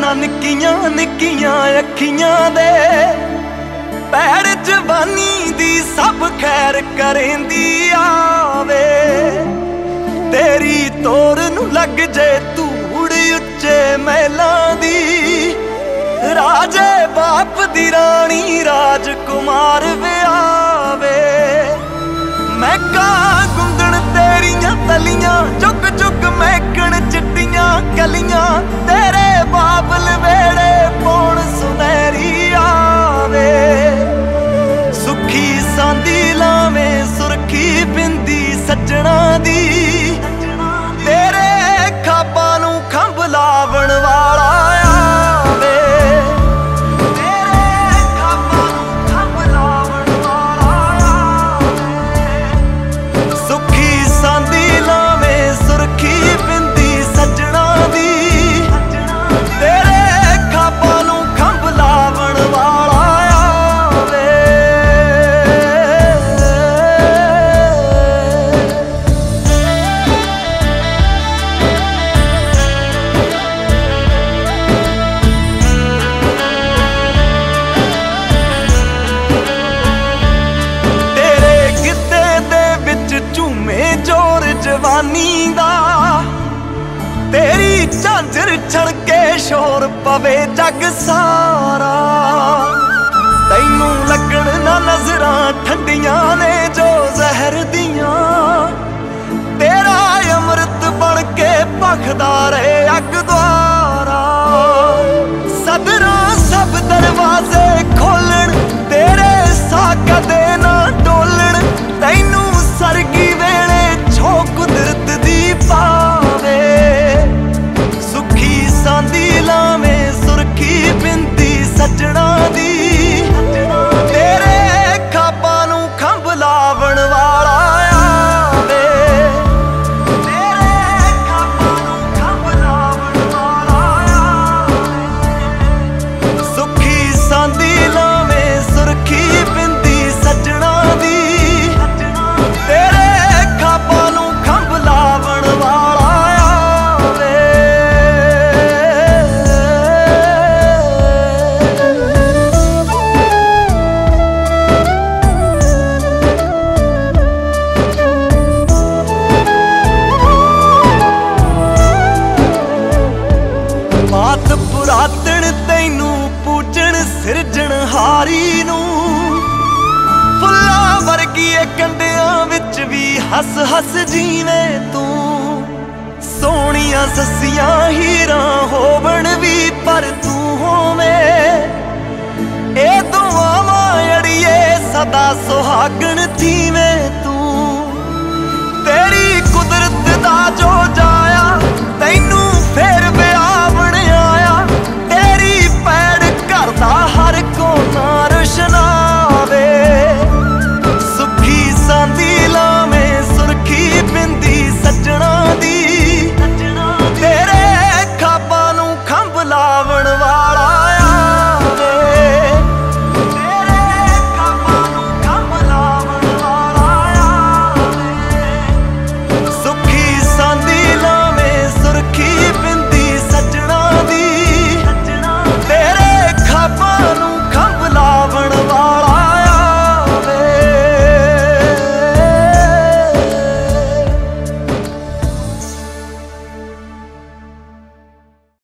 निक्कियां निक्कियां अखियां दे पैर जवानी दी सब खैर करेंदी आवे। तेरी तोर नू लग जे धूड़ उच्चे महलां दी, राजे बाप दी रानी राजकुमार व्यावे। मैं कहाँ गुंदण तेरियां तलियां, चुक चुक महकण चिट्टियां कलियां, तेरे बाबल वेड़े पौण सुनहरी आवे। सुखी सांदी लावें सुरखी बिंदी सज्जणा दी, तेरे खाबां नू खंभ लावण वाला आवे। जवानी दा तेरी झांझर छड़के शोर पवे जग सारा, तैनू लगण ना नजरां ठंडियां ने जो जहर दियां, तेरा अमृत बन के भखदा रहे अग द्वारा। सदरां सब दरवाजे खोलण तेरे साका दे ना डोलण, तैनू सरगी वेले छो कुदरत दी पावे। सुखी सांदी लावें सुरखी बिंदी सज्जणा दी, तेरे खाबां नू खंभ लावण वाला आवे। तेरे खाबां नू खंभ लावण वाला आवे। सुखी सांदी लावें सुरखी बिंदी सज्जणा दी, तेरे खाबां नू खंभ लावण वाला आवे। मात पुरातन तैनू पूजन सिरजणहारी नू, फुल्लां वर्गी कंडियां विच भी हस हस जीवे तू। सोहणियां सस्सियां हीरां होवण भी पर तू